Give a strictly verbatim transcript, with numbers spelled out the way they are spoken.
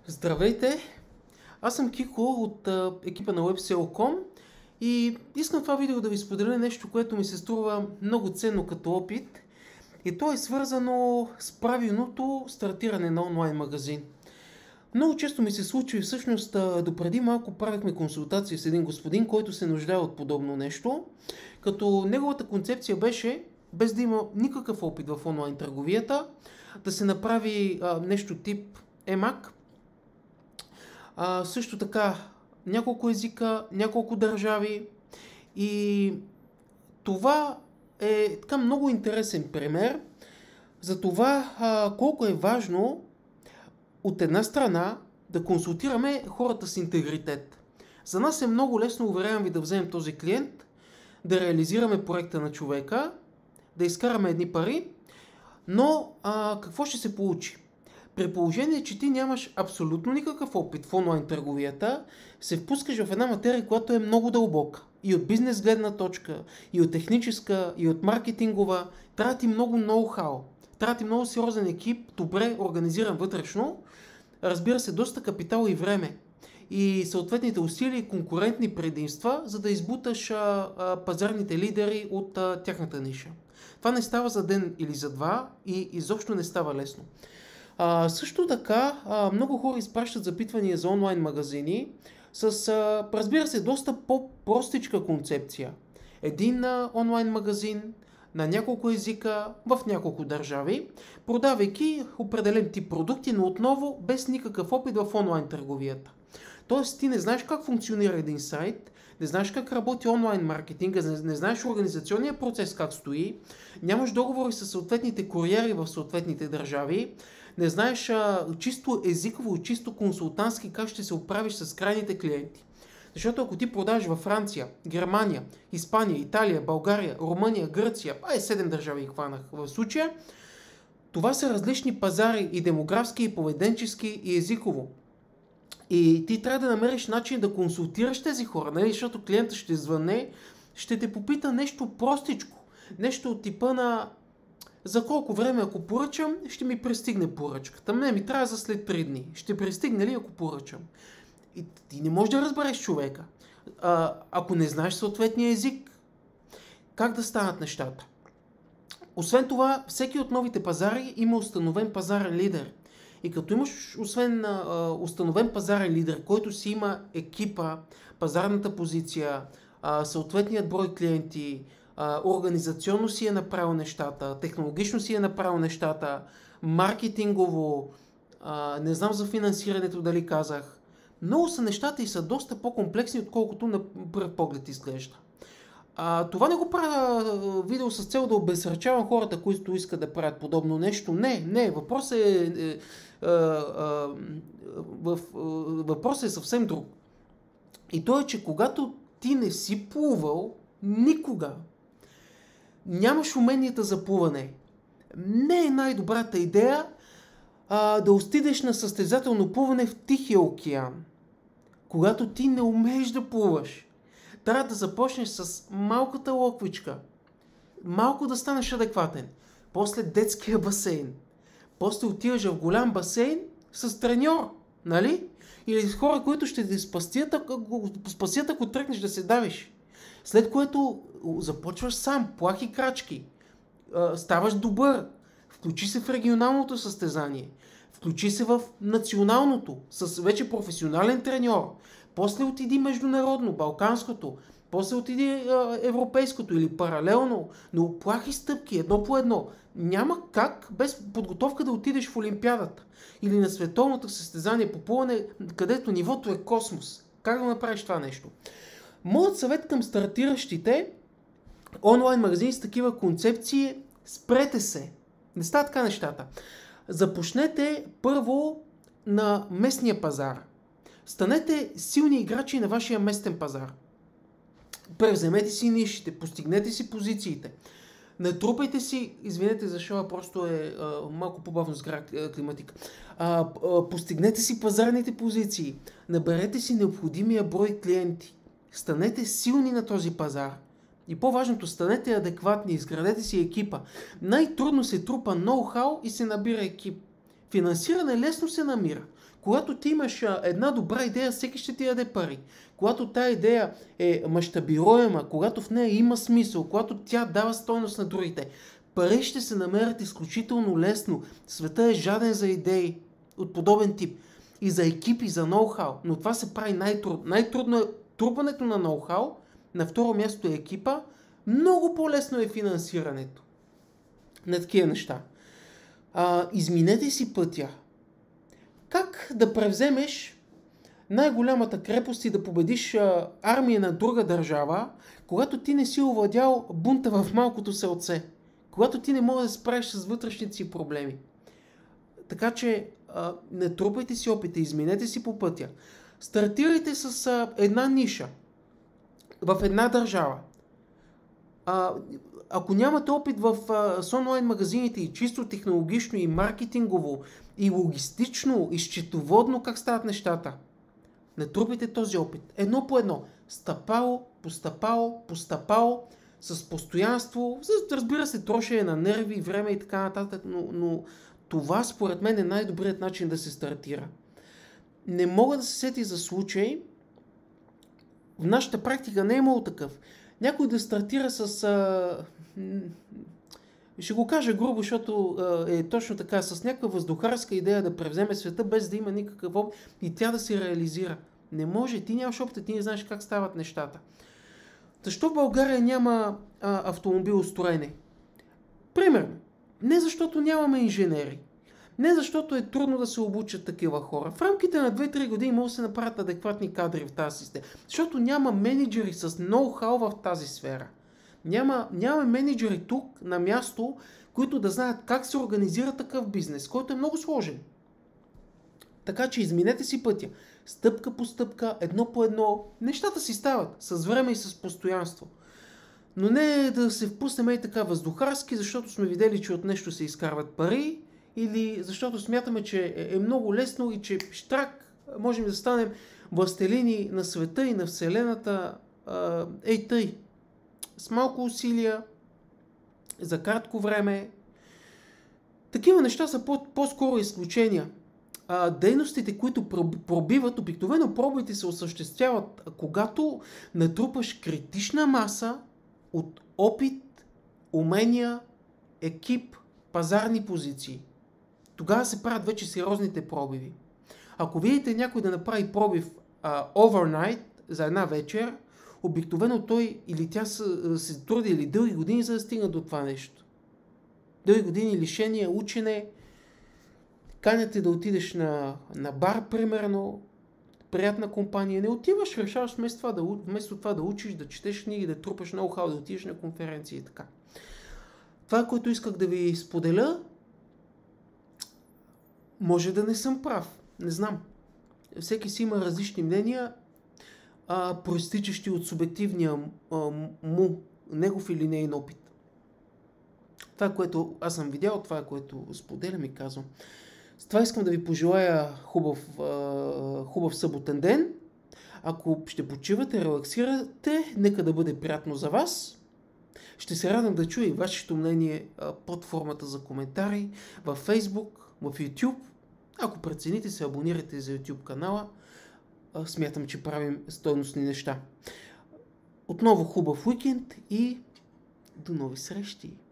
Здравейте! Аз съм Кико от а, екипа на websale точка com и искам в това видео да ви споделя нещо, което ми се струва много ценно като опит, и то е свързано с правилното стартиране на онлайн магазин. Много често ми се случва и всъщност а, допреди малко правихме консултация с един господин, който се нуждае от подобно нещо, като неговата концепция беше, без да има никакъв опит в онлайн търговията, да се направи а, нещо тип емак. А, също така няколко езика, няколко държави, и това е така много интересен пример за това а, колко е важно от една страна да консултираме хората с интегритет. За нас е много лесно, уверявам ви, да вземем този клиент, да реализираме проекта на човека, да изкараме едни пари, но а, какво ще се получи? При положение, че ти нямаш абсолютно никакъв опит в онлайн търговията, се впускаш в една материя, която е много дълбока. И от бизнес гледна точка, и от техническа, и от маркетингова. Трябва ти много ноу-хау. Трябва ти много сериозен екип, добре организиран вътрешно. Разбира се, доста капитал и време. И съответните усилия и конкурентни предимства, за да избуташ а, а, пазарните лидери от а, тяхната ниша. Това не става за ден или за два и изобщо не става лесно. А, също така, а, много хора изпращат запитвания за онлайн магазини с, а, разбира се, доста по-простичка концепция. Един а, онлайн магазин на няколко езика в няколко държави, продавайки определен тип продукти, но отново без никакъв опит в онлайн търговията. Тоест ти не знаеш как функционира един сайт, не знаеш как работи онлайн маркетинга, не, не знаеш организационния процес как стои, нямаш договори с съответните куриери в съответните държави, не знаеш а, чисто езиково и чисто консултантски как ще се оправиш с крайните клиенти. Защото ако ти продаваш във Франция, Германия, Испания, Италия, България, Румъния, Гърция, а е седем държави их хванах в случая, това са различни пазари и демографски, и поведенчески, и езиково. И ти трябва да намериш начин да консултираш тези хора, нали? Защото клиента ще звъне, ще те попита нещо простичко, нещо от типа на: за колко време ако поръчам, ще ми пристигне поръчката. Не, ми трябва за след три дни. Ще пристигне ли ако поръчам? И ти не можеш да разбереш човека. А, ако не знаеш съответния език, как да станат нещата? Освен това, всеки от новите пазари има установен пазарен лидер. И като имаш освен а, установен пазарен лидер, който си има екипа, пазарната позиция, а, съответният брой клиенти, а, организационно си е направил нещата, технологично си е направил нещата, маркетингово, а, не знам за финансирането дали казах. Много са нещата и са доста по-комплексни, отколкото на пръв поглед изглежда. А, това не го правя видео с цел да обезсърчавам хората, които искат да правят подобно нещо. Не, не, въпросът е, е, е, е, във, е, въпросът е съвсем друг. И то е, че когато ти не си плувал никога, нямаш уменията за плуване, не е най-добрата идея а, да отидеш на състезателно плуване в Тихия океан. Когато ти не умееш да плуваш, трябва да започнеш с малката локвичка, малко да станеш адекватен, после детския басейн, после отиваш в голям басейн с треньор, нали? Или с хора, които ще те спасят, ако, спасят, ако тръгнеш да се давиш. След което започваш сам, плахи крачки, ставаш добър, включи се в регионалното състезание, включи се в националното, с вече професионален треньор, после отиди международно, балканското, после отиди а, европейското или паралелно, но плахи стъпки, едно по едно. Няма как без подготовка да отидеш в Олимпиадата или на световното състезание по плуване, където нивото е космос. Как да направиш това нещо? Моят съвет към стартиращите онлайн магазини с такива концепции е: спрете се. Не става така нещата. Започнете първо на местния пазар. Станете силни играчи на вашия местен пазар. Превземете си нишите, постигнете си позициите. Натрупайте си, извинете за шоа, просто е а, малко по-бавно с климатика. А, а, постигнете си пазарните позиции. Наберете си необходимия брой клиенти. Станете силни на този пазар. И по-важното, станете адекватни, изградете си екипа. Най-трудно се трупа ноу-хау и се набира екип. Финансиране лесно се намира. Когато ти имаш а, една добра идея, всеки ще ти даде пари. Когато тая идея е мащабируема, когато в нея има смисъл, когато тя дава стойност на другите, пари ще се намерят изключително лесно. Света е жаден за идеи от подобен тип. И за екипи, за ноу-хау. Но това се прави най-трудно. Най-трудно е трупането на ноу-хау. На второ място е екипа. Много по-лесно е финансирането на такива неща. А, изминете си пътя. Как да превземеш най-голямата крепост и да победиш а, армия на друга държава, когато ти не си овладял бунта в малкото селце? Когато ти не можеш да се справиш с вътрешните си проблеми. Така че а, не трупайте си опита, изминете си по пътя. Стартирайте с а, една ниша в една държава. А, ако нямате опит в а, с онлайн магазините и чисто технологично и маркетингово и логистично и счетоводно как стават нещата, не трупайте този опит. Едно по едно. Стъпало, по стъпало, по стъпало, с постоянство. Разбира се, трошене на нерви, време и така нататък, но, но това според мен е най-добрият начин да се стартира. Не мога да се сети за случай, в нашата практика не е имало такъв. Някой да стартира с... А, ще го кажа грубо, защото а, е точно така, с някаква въздухарска идея да превземе света, без да има никакъв опит и тя да се реализира. Не може, ти нямаш опита, ти не знаеш как стават нещата. Защо в България няма а, автомобилостроене? Примерно, не защото нямаме инженери, не защото е трудно да се обучат такива хора. В рамките на две-три години може да се направят адекватни кадри в тази система, защото няма менеджери с ноу-хау в тази сфера. Няма, няма менеджери тук на място, които да знаят как се организира такъв бизнес, който е много сложен. Така че изминете си пътя. Стъпка по стъпка, едно по едно. Нещата си стават с време и с постоянство. Но не да се впуснем и така въздухарски, защото сме видели, че от нещо се изкарват пари, или защото смятаме, че е много лесно и че штрак можем да станем властелини на света и на Вселената. Ей тъй. С малко усилия, за кратко време. Такива неща са по- по-скоро изключения. А, дейностите, които пробиват, обикновено пробите се осъществяват, когато натрупаш критична маса от опит, умения, екип, пазарни позиции. Тогава се правят вече сериозните пробиви. Ако видите някой да направи пробив а, overnight, за една вечер, обикновено той или тя се, се труди или дълги години, за да стигна до това нещо. Дълги години лишение, учене, каняте да отидеш на, на бар, примерно, приятна компания, не отиваш, решаваш вместо това, да, вместо това да учиш, да четеш книги, да трупаш ноу-хау, да отидеш на конференции и така. Това, което исках да ви споделя, може да не съм прав, не знам. Всеки си има различни мнения, а, проистичащи от субективния а, му, негов или нейн опит. Това, което аз съм видял, това, което споделям и казвам. С това искам да ви пожелая хубав, а, хубав съботен ден. Ако ще почивате, релаксирате, нека да бъде приятно за вас. Ще се радвам да чуя и вашето мнение а, под формата за коментари във Facebook, в YouTube. Ако прецените, се абонирайте за YouTube канала. А, смятам, че правим стойностни неща. Отново хубав уикенд и до нови срещи!